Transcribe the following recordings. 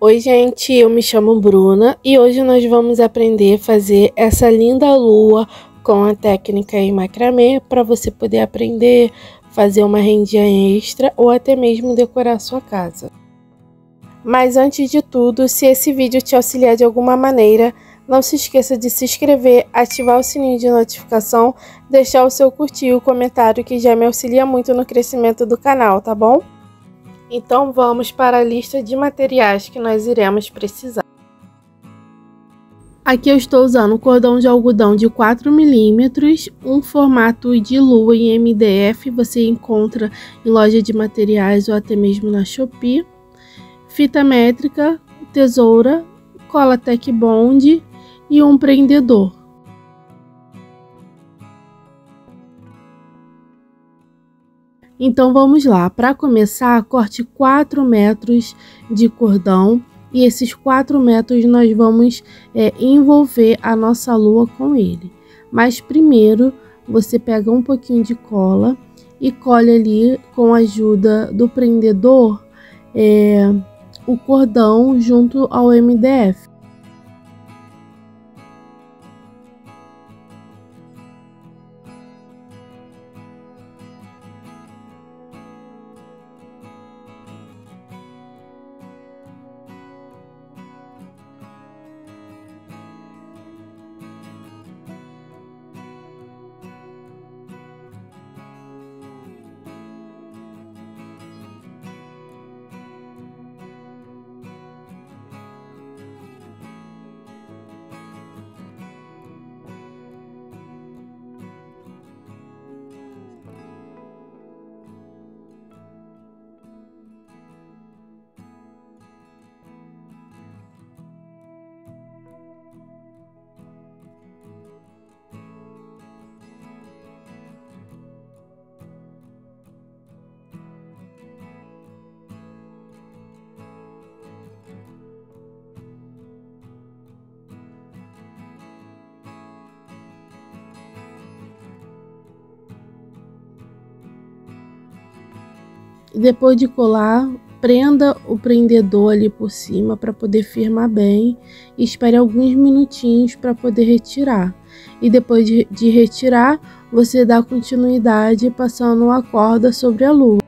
Oi gente, eu me chamo Bruna e hoje nós vamos aprender a fazer essa linda lua com a técnica em macramê para você poder aprender, fazer uma rendinha extra ou até mesmo decorar sua casa. Mas antes de tudo, se esse vídeo te auxiliar de alguma maneira, não se esqueça de se inscrever, ativar o sininho de notificação, deixar o seu curtir e o comentário que já me auxilia muito no crescimento do canal, tá bom? Então vamos para a lista de materiais que nós iremos precisar. Aqui eu estou usando um cordão de algodão de 4 milímetros, um formato de lua em MDF, você encontra em loja de materiais ou até mesmo na Shopee, fita métrica, tesoura, cola Tec Bond e um prendedor. Então vamos lá, para começar, corte 4 metros de cordão e esses 4 metros nós vamos envolver a nossa lua com ele. Mas primeiro você pega um pouquinho de cola e colhe ali com a ajuda do prendedor o cordão junto ao MDF. Depois de colar, prenda o prendedor ali por cima para poder firmar bem e espere alguns minutinhos para poder retirar. E depois de retirar, você dá continuidade passando a corda sobre a lua.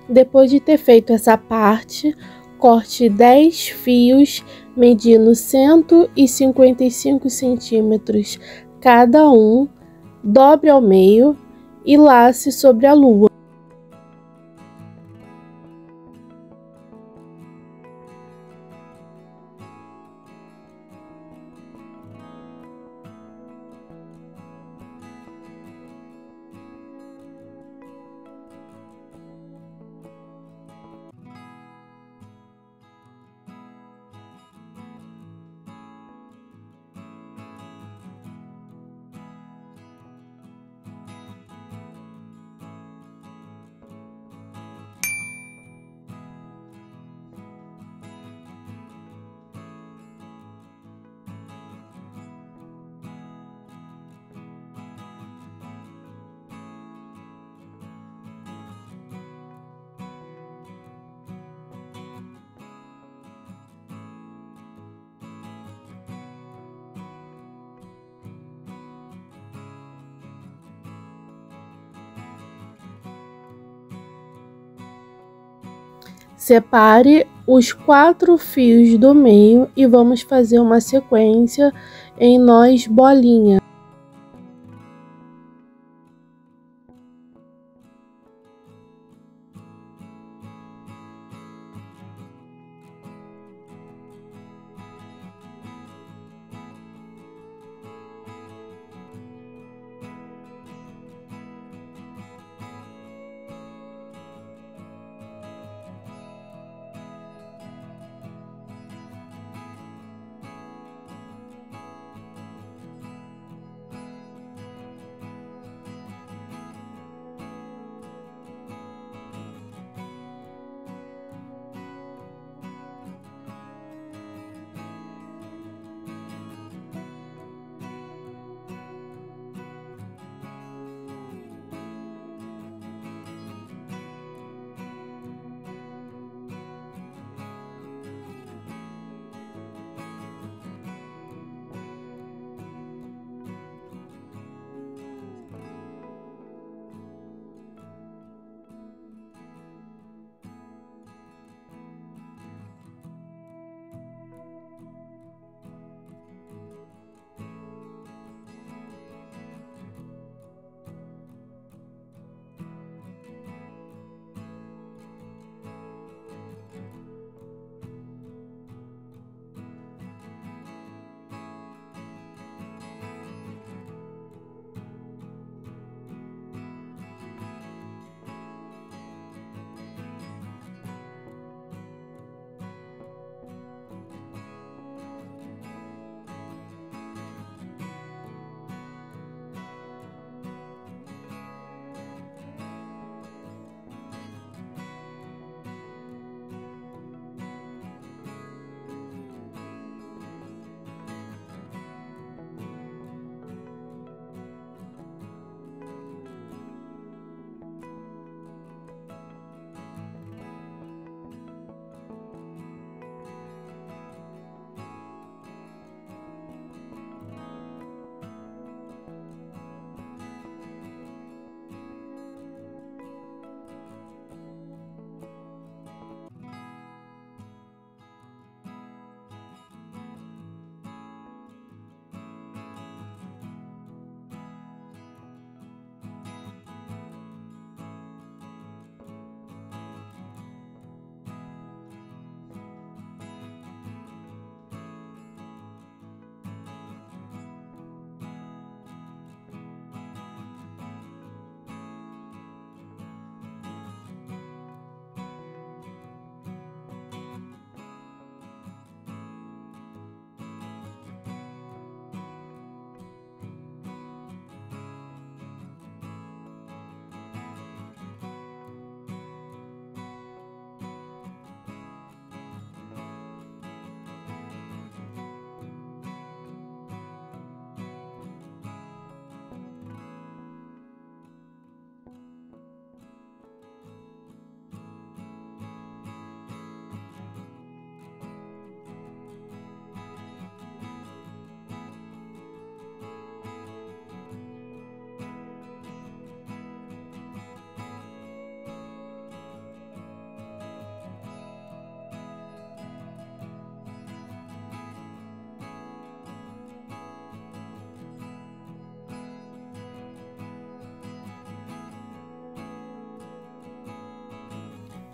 Depois de ter feito essa parte, corte 10 fios, medindo 155 centímetros cada um, dobre ao meio e lace sobre a lua. Separe os 4 fios do meio e vamos fazer uma sequência em nós bolinha.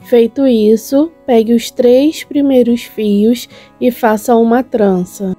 Feito isso, pegue os 3 primeiros fios e faça uma trança.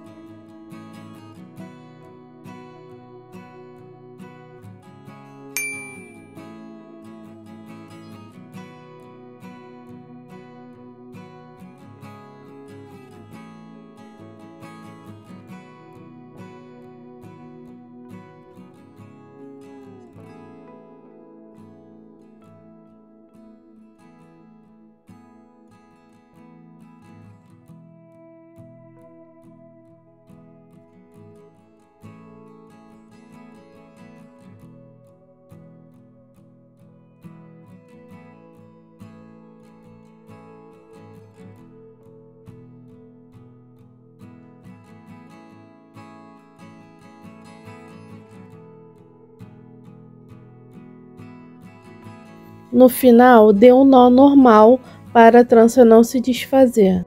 No final, dê um nó normal para a trança não se desfazer.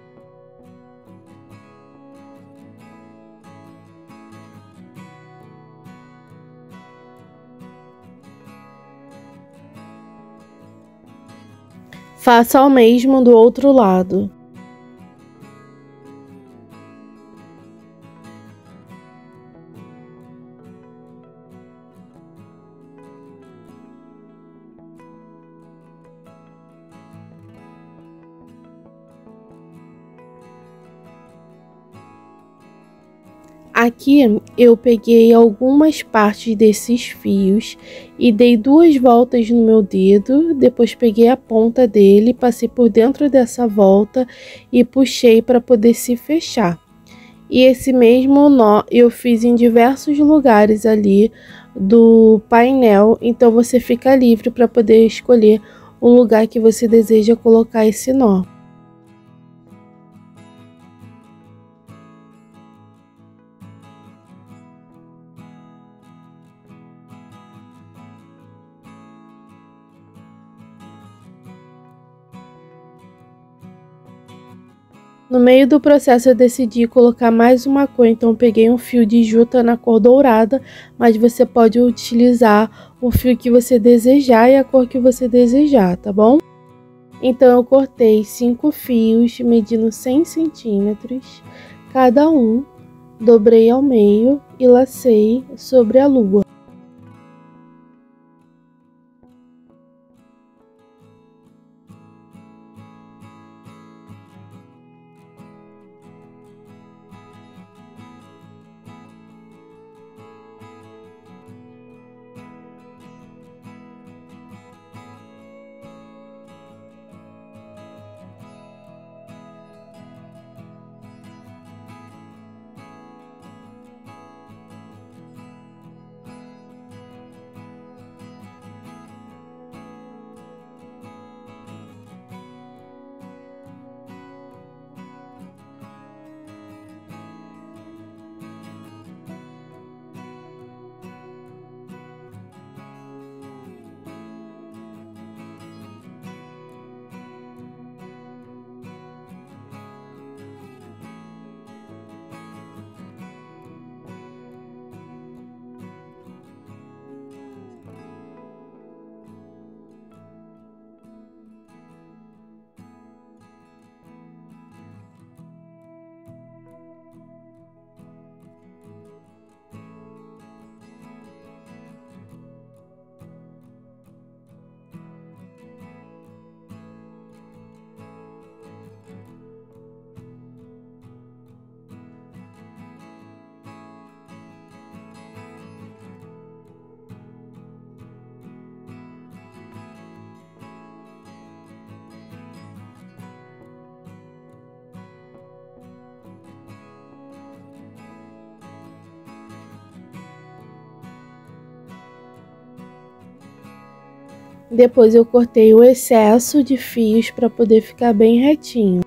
Faça o mesmo do outro lado. Aqui eu peguei algumas partes desses fios e dei 2 voltas no meu dedo, depois peguei a ponta dele, passei por dentro dessa volta e puxei para poder se fechar. E esse mesmo nó eu fiz em diversos lugares ali do painel, então você fica livre para poder escolher o lugar que você deseja colocar esse nó. No meio do processo eu decidi colocar mais uma cor, então peguei um fio de juta na cor dourada, mas você pode utilizar o fio que você desejar e a cor que você desejar, tá bom? Então eu cortei 5 fios, medindo 100 centímetros cada um, dobrei ao meio e lacei sobre a lua. Depois eu cortei o excesso de fios para poder ficar bem retinho.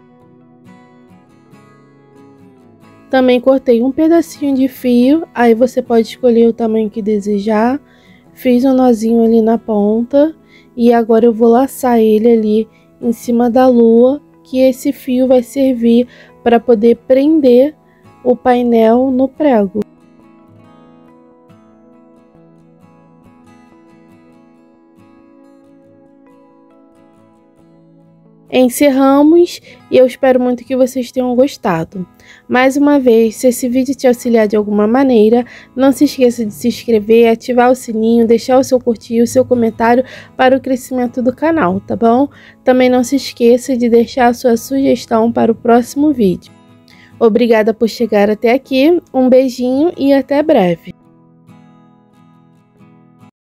Também cortei um pedacinho de fio, aí você pode escolher o tamanho que desejar. Fiz um nozinho ali na ponta e agora eu vou laçar ele ali em cima da lua, que esse fio vai servir para poder prender o painel no prego. encerramos e eu espero muito que vocês tenham gostado. Mais uma vez, se esse vídeo te auxiliar de alguma maneira, não se esqueça de se inscrever, ativar o sininho, deixar o seu curtir e o seu comentário para o crescimento do canal, tá bom? Também não se esqueça de deixar a sua sugestão para o próximo vídeo. Obrigada por chegar até aqui, um beijinho e até breve!